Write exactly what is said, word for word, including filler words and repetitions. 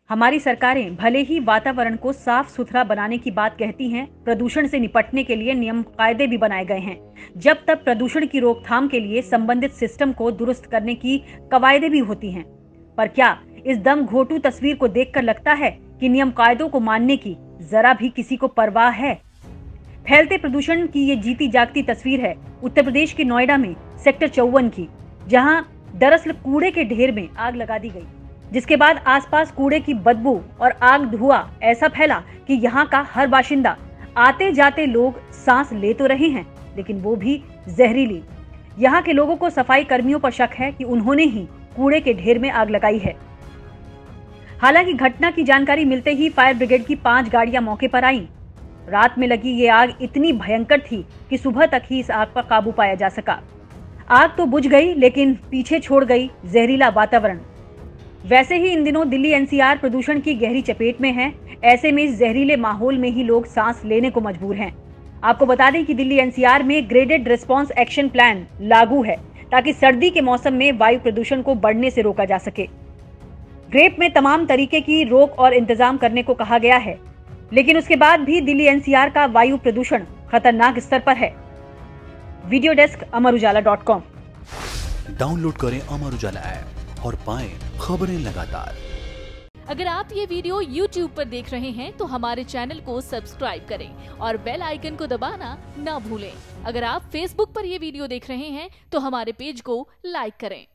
हमारी सरकारें भले ही वातावरण को साफ सुथरा बनाने की बात कहती हैं, प्रदूषण से निपटने के लिए नियम कायदे भी बनाए गए हैं। जब तक प्रदूषण की रोकथाम के लिए संबंधित सिस्टम को दुरुस्त करने की कवायदे भी होती हैं। पर क्या इस दम घोटू तस्वीर को देखकर लगता है कि नियम कायदों को मानने की जरा भी किसी को परवाह है? फैलते प्रदूषण की ये जीती जागती तस्वीर है उत्तर प्रदेश के नोएडा में सेक्टर चौवन की, जहां दरअसल कूड़े के ढेर में आग लगा दी गई, जिसके बाद आसपास कूड़े की बदबू और आग धुआं ऐसा फैला कि यहाँ का हर बाशिंदा, आते जाते लोग सांस ले तो रहे हैं लेकिन वो भी जहरीली। यहाँ के लोगों को सफाई कर्मियों पर शक है कि उन्होंने ही कूड़े के ढेर में आग लगाई है। हालांकि घटना की जानकारी मिलते ही फायर ब्रिगेड की पांच गाड़ियां मौके पर आईं। रात में लगी ये आग इतनी भयंकर थी कि सुबह तक ही इस आग पर काबू पाया जा सका। आग तो बुझ गई लेकिन पीछे छोड़ गई जहरीला वातावरण। वैसे ही इन दिनों दिल्ली एन सी आर प्रदूषण की गहरी चपेट में है। ऐसे में इस जहरीले माहौल में ही लोग सांस लेने को मजबूर हैं। आपको बता दें कि दिल्ली एन सी आर में ग्रेडेड रिस्पांस एक्शन प्लान लागू है ताकि सर्दी के मौसम में वायु प्रदूषण को बढ़ने से रोका जा सके। ग्रेप में तमाम तरीके की रोक और इंतजाम करने को कहा गया है, लेकिन उसके बाद भी दिल्ली एन सी आर का वायु प्रदूषण खतरनाक स्तर पर है। Video desk Amar Ujala dot com. Download करें अमर उजाला ऐप और पाएं खबरें लगातार। अगर आप ये वीडियो यूट्यूब पर देख रहे हैं तो हमारे चैनल को सब्सक्राइब करें और बेल आइकन को दबाना ना भूलें। अगर आप फेसबुक पर ये वीडियो देख रहे हैं तो हमारे पेज को लाइक करें।